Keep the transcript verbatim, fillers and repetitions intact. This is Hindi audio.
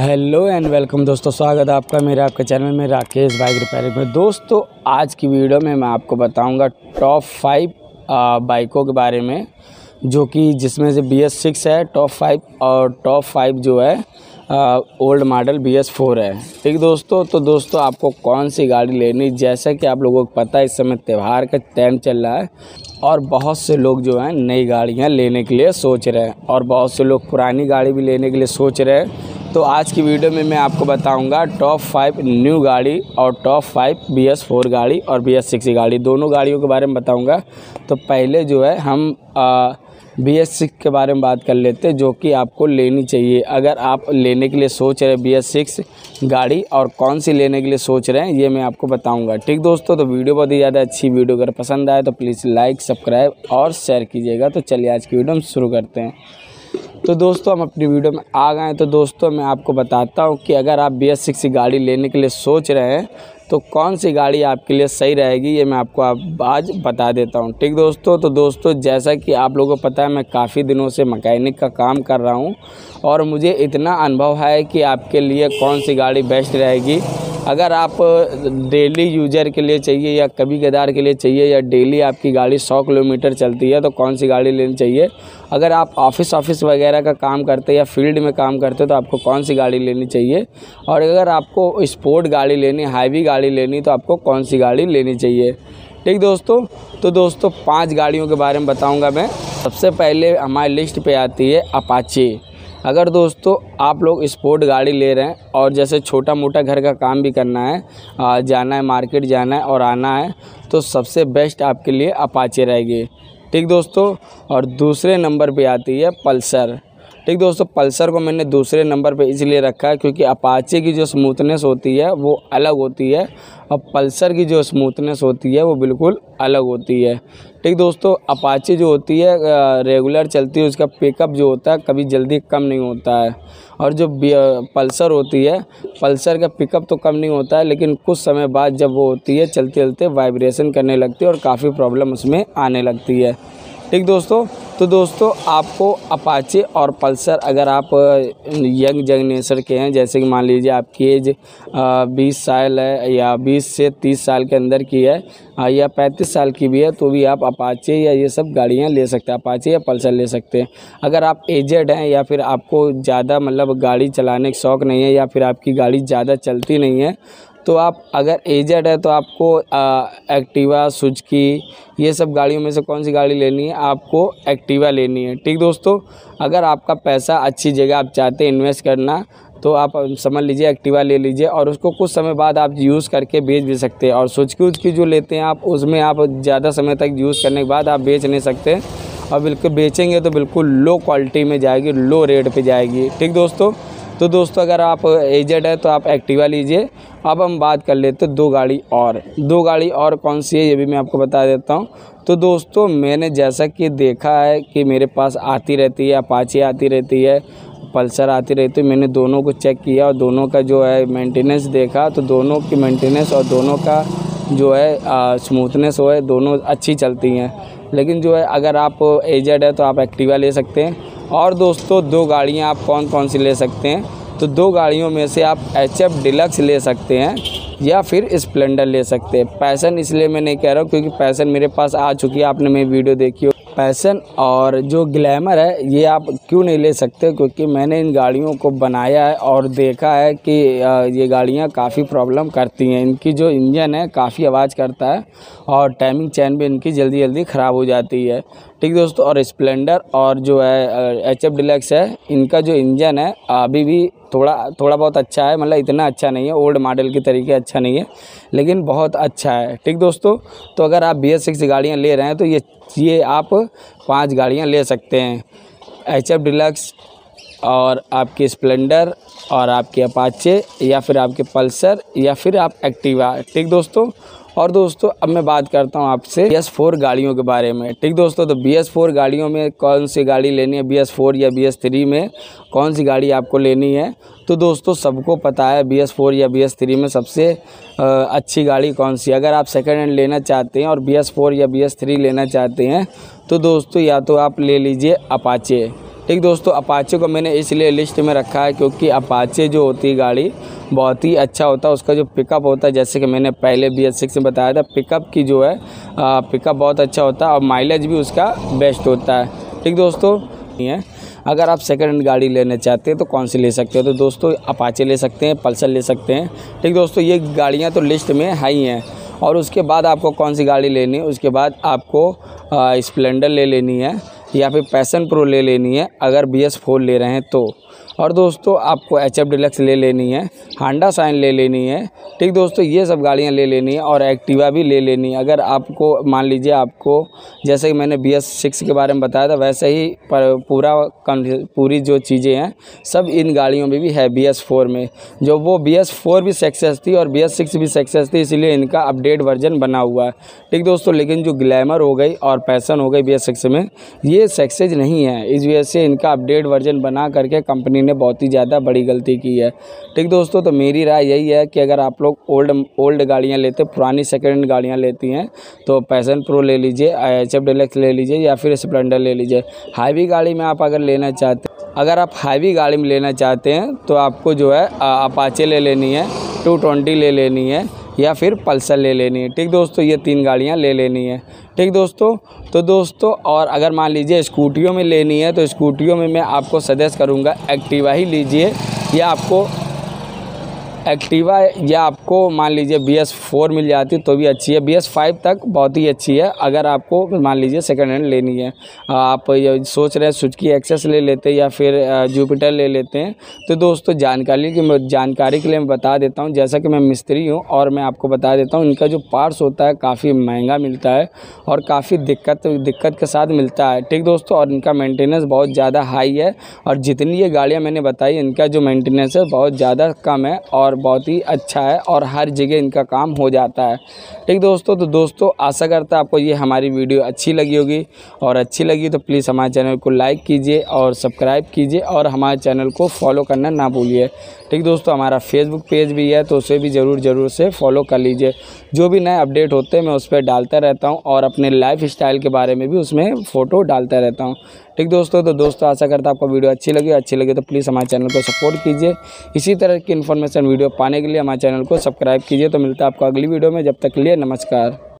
हेलो एंड वेलकम दोस्तों, स्वागत है आपका मेरे आपके चैनल में राकेश बाइक रिपेयरिंग में। दोस्तों आज की वीडियो में मैं आपको बताऊंगा टॉप फाइव बाइकों के बारे में, जो कि जिसमें से बी एस सिक्स है टॉप फाइव और टॉप फाइव जो है old model B S four है। ठीक दोस्तों, तो दोस्तों आपको कौन सी गाड़ी लेनी, जैसा कि आप लोगों को पता है इस समय त्यौहार का टाइम चल रहा है और बहुत से लोग जो हैं नई गाड़ियाँ लेने के लिए सोच रहे हैं और बहुत से लोग पुरानी गाड़ी भी लेने के लिए सोच रहे हैं। तो आज की वीडियो में मैं आपको बताऊंगा टॉप फाइव न्यू गाड़ी और top five B S four गाड़ी और बी एस सिक्स गाड़ी, दोनों गाड़ियों के बारे में बताऊंगा। तो पहले जो है हम बी एस सिक्स के बारे में बात कर लेते हैं, जो कि आपको लेनी चाहिए अगर आप लेने के लिए सोच रहे हैं बी एस सिक्स गाड़ी, और कौन सी लेने के लिए सोच रहे हैं ये मैं आपको बताऊंगा। ठीक दोस्तों, तो वीडियो बहुत ही ज़्यादा अच्छी वीडियो अगर पसंद आए तो प्लीज़ लाइक सब्सक्राइब और शेयर कीजिएगा। तो चलिए आज की वीडियो हम शुरू करते हैं। तो दोस्तों हम अपनी वीडियो में आ गए। तो दोस्तों मैं आपको बताता हूँ कि अगर आप बी एस सिक्स गाड़ी लेने के लिए सोच रहे हैं तो कौन सी गाड़ी आपके लिए सही रहेगी, ये मैं आपको आप आज बता देता हूँ। ठीक दोस्तों, तो दोस्तों जैसा कि आप लोगों को पता है मैं काफ़ी दिनों से मैकेनिक का काम कर रहा हूँ और मुझे इतना अनुभव है कि आपके लिए कौन सी गाड़ी बेस्ट रहेगी। अगर आप डेली यूजर के लिए चाहिए या कभी कदार के लिए चाहिए या डेली आपकी गाड़ी सौ किलोमीटर चलती है तो कौन सी गाड़ी लेनी चाहिए। अगर आप ऑफिस ऑफिस वगैरह का काम करते हैं या फील्ड में काम करते हैं तो आपको कौन सी गाड़ी लेनी चाहिए। और अगर आपको स्पोर्ट गाड़ी लेनी, हैवी गाड़ी लेनी, तो आपको कौन सी गाड़ी लेनी चाहिए। ठीक दोस्तों, तो दोस्तों पांच गाड़ियों के बारे में बताऊंगा मैं। सबसे पहले हमारी लिस्ट पे आती है अपाचे। अगर दोस्तों आप लोग स्पोर्ट गाड़ी ले रहे हैं और जैसे छोटा मोटा घर का काम भी करना है, आ, जाना है मार्केट जाना है और आना है, तो सबसे बेस्ट आपके लिए अपाचे रहेगी। ठीक दोस्तों, और दूसरे नंबर पे आती है पल्सर। ठीक दोस्तों, पल्सर को मैंने दूसरे नंबर पे इसलिए रखा है क्योंकि अपाचे की जो स्मूथनेस होती है वो अलग होती है और पल्सर की जो स्मूथनेस होती है वो बिल्कुल अलग होती है। ठीक दोस्तों, अपाचे जो होती है रेगुलर चलती है, उसका पिकअप जो होता है कभी जल्दी कम नहीं होता है, और जो पल्सर होती है पल्सर का पिकअप तो कम नहीं होता है, लेकिन कुछ समय बाद जब वो होती है चलते चलते वाइब्रेशन करने लगती है और काफ़ी प्रॉब्लम उसमें आने लगती है। ठीक दोस्तों, तो दोस्तों आपको अपाचे और पल्सर, अगर आप यंग जनरेशन के हैं, जैसे कि मान लीजिए आपकी एज बीस साल है या बीस से तीस साल के अंदर की है या पैंतीस साल की भी है, तो भी आप अपाचे या ये सब गाड़ियां ले सकते हैं, अपाचे या पल्सर ले सकते हैं। अगर आप एजेड हैं या फिर आपको ज़्यादा मतलब गाड़ी चलाने का शौक़ नहीं है या फिर आपकी गाड़ी ज़्यादा चलती नहीं है, तो आप अगर एजेड है तो आपको आ, एक्टिवा, सुजुकी, ये सब गाड़ियों में से कौन सी गाड़ी लेनी है, आपको एक्टिवा लेनी है। ठीक दोस्तों, अगर आपका पैसा अच्छी जगह आप चाहते हैं इन्वेस्ट करना तो आप समझ लीजिए एक्टिवा ले लीजिए और उसको कुछ समय बाद आप यूज़ करके बेच भी सकते हैं। और सुजुकी उजुकी जो लेते हैं आप, उसमें आप ज़्यादा समय तक यूज़ करने के बाद आप बेच नहीं सकते, और बिल्कुल बेचेंगे तो बिल्कुल लो क्वालिटी में जाएगी, लो रेट पर जाएगी। ठीक दोस्तों, तो दोस्तों अगर आप एजेड है तो आप एक्टिवा लीजिए। अब हम बात कर लेते हैं दो गाड़ी और दो गाड़ी और कौन सी है ये भी मैं आपको बता देता हूँ। तो दोस्तों मैंने जैसा कि देखा है कि मेरे पास आती रहती है, अपाचे आती रहती है, पल्सर आती रहती है, मैंने दोनों को चेक किया और दोनों का जो है मेंटेनेंस देखा, तो दोनों की मेंटेनेंस और दोनों का जो है स्मूथनेस वो है, दोनों अच्छी चलती हैं। लेकिन जो है अगर आप एजेड है तो आप एक्टिवा ले सकते हैं। और दोस्तों दो गाड़ियां आप कौन कौन सी ले सकते हैं, तो दो गाड़ियों में से आप एच एफ डिलक्स ले सकते हैं या फिर स्प्लेंडर ले सकते हैं। पैशन इसलिए मैं नहीं कह रहा हूँ क्योंकि पैशन मेरे पास आ चुकी है, आपने मेरी वीडियो देखी हो। पैशन और जो ग्लैमर है ये आप क्यों नहीं ले सकते, क्योंकि मैंने इन गाड़ियों को बनाया है और देखा है कि ये गाड़ियाँ काफ़ी प्रॉब्लम करती हैं। इनकी जो इंजन है काफ़ी आवाज़ करता है और टाइमिंग चैन भी इनकी जल्दी जल्दी ख़राब हो जाती है। ठीक दोस्तों, और स्प्लेंडर और जो है एच एफ डिलक्स है, इनका जो इंजन है अभी भी थोड़ा थोड़ा बहुत अच्छा है, मतलब इतना अच्छा नहीं है, ओल्ड मॉडल के तरीके अच्छा नहीं है, लेकिन बहुत अच्छा है। ठीक दोस्तों, तो अगर आप बी एस सिक्स गाड़ियाँ ले रहे हैं तो ये ये आप पांच गाड़ियाँ ले सकते हैं, एच एफ डिलक्स और आपकी स्प्लेंडर और आपके अपाचे या फिर आपके पल्सर या फिर आप एक्टिवा। ठीक दोस्तों, और दोस्तों अब मैं बात करता हूँ आपसे बी एस फोर गाड़ियों के बारे में। ठीक दोस्तों, तो बी एस फोर गाड़ियों में कौन सी गाड़ी लेनी है, बी एस फोर या बी एस थ्री में कौन सी गाड़ी आपको लेनी है। तो दोस्तों सबको पता है बी एस फोर या बी एस थ्री में सबसे आ, अच्छी गाड़ी कौन सी है। अगर आप सेकंड हैंड लेना चाहते हैं और बी एस फोर या बी एस थ्री लेना चाहते हैं तो दोस्तों या तो आप ले लीजिए अपाचे। ठीक दोस्तों, अपाचे को मैंने इसलिए लिस्ट में रखा है क्योंकि अपाचे जो होती है गाड़ी बहुत ही अच्छा होता है। उसका जो पिकअप होता है, जैसे कि मैंने पहले बी एस सिक्स में बताया था, पिकअप की जो है पिकअप बहुत अच्छा होता है और माइलेज भी उसका बेस्ट होता है। ठीक दोस्तों, है अगर आप सेकंड हैंड गाड़ी लेना चाहते हैं तो कौन सी ले सकते हो, तो दोस्तों अपाचे ले सकते हैं, पल्सर ले सकते हैं। ठीक दोस्तों, ये गाड़ियाँ तो लिस्ट में है ही हैं। और उसके बाद आपको कौन सी गाड़ी लेनी है, उसके बाद आपको स्प्लेंडर ले लेनी है या फिर पैशन प्रो ले लेनी है अगर बी एस फोर ले रहे हैं तो। और दोस्तों आपको एच एफ डिलक्स ले लेनी है, हांडा शाइन ले लेनी है। ठीक दोस्तों, ये सब गाड़ियां ले लेनी है और एक्टिवा भी ले लेनी है। अगर आपको मान लीजिए आपको जैसे कि मैंने बी एस सिक्स के बारे में बताया था वैसे ही पर पूरा पूरी जो चीज़ें हैं सब इन गाड़ियों में भी है बी एस फोर में। जो वो बी एस फोर भी सक्सेस थी और बी एस सिक्स भी सक्सेस थी, इसीलिए इनका अपडेट वर्जन बना हुआ है। ठीक दोस्तों, लेकिन जो ग्लैमर हो गई और पैशन हो गई बी एस सिक्स में, ये सक्सेस नहीं है। इस वजह से इनका अपडेट वर्जन बना करके कंपनी ने बहुत ही ज़्यादा बड़ी गलती की है। ठीक दोस्तों, तो मेरी राय यही है कि अगर आप लोग ओल्ड ओल्ड गाड़ियाँ लेते, पुरानी सेकेंड हैंड गाड़ियाँ लेती हैं तो पैशन प्रो ले लीजिए, एच एफ डिलक्स ले लीजिए या फिर स्प्लेंडर ले लीजिए। हाईवी गाड़ी में आप अगर लेना चाहते अगर आप हाईवी गाड़ी में लेना चाहते हैं तो आपको जो है अपाचे ले लेनी है, टू ट्वेंटी ले लेनी है या फिर पल्सर ले लेनी है। ठीक दोस्तों, ये तीन गाड़ियाँ ले लेनी है। ठीक दोस्तों, तो दोस्तों और अगर मान लीजिए स्कूटियों में लेनी है तो स्कूटियों में मैं आपको सजेस्ट करूँगा एक्टिवा ही लीजिए, या आपको एक्टिवा या आपको मान लीजिए बी एस फोर मिल जाती तो भी अच्छी है। बी एस फाइव तक बहुत ही अच्छी है अगर आपको मान लीजिए सेकंड हैंड लेनी है। आप ये सोच रहे हैं सुजुकी एक्सेस ले लेते हैं या फिर जुपिटर ले लेते हैं, तो दोस्तों जानकारी की जानकारी के लिए मैं बता देता हूं, जैसा कि मैं मिस्त्री हूं और मैं आपको बता देता हूं इनका जो पार्ट्स होता है काफ़ी महंगा मिलता है और काफ़ी दिक्कत दिक्कत के साथ मिलता है। ठीक दोस्तों, और इनका मेंटेनेंस बहुत ज़्यादा हाई है और जितनी ये गाड़ियाँ मैंने बताई इनका जो मेंटेनेंस है बहुत ज़्यादा कम है और बहुत ही अच्छा है और हर जगह इनका काम हो जाता है। ठीक दोस्तों, तो दोस्तों आशा करता आपको ये हमारी वीडियो अच्छी लगी होगी, और अच्छी लगी तो प्लीज़ हमारे चैनल को लाइक कीजिए और सब्सक्राइब कीजिए और हमारे चैनल को फॉलो करना ना भूलिए। ठीक दोस्तों, हमारा फेसबुक पेज भी है तो उसे भी ज़रूर ज़रूर से फॉलो कर लीजिए। जो भी नए अपडेट होते हैं मैं उस पर डालता रहता हूँ और अपने लाइफ स्टाइल के बारे में भी उसमें फ़ोटो डालता रहता हूँ। ठीक दोस्तों, तो दोस्तों आशा करता आपको वीडियो अच्छी लगी अच्छी लगी तो प्लीज़ हमारे चैनल को सपोर्ट कीजिए। इसी तरह की इन्फॉर्मेशन वीडियो पाने के लिए हमारे चैनल को सब्सक्राइब कीजिए। तो मिलता है आपको अगली वीडियो में, जब तक के लिए नमस्कार।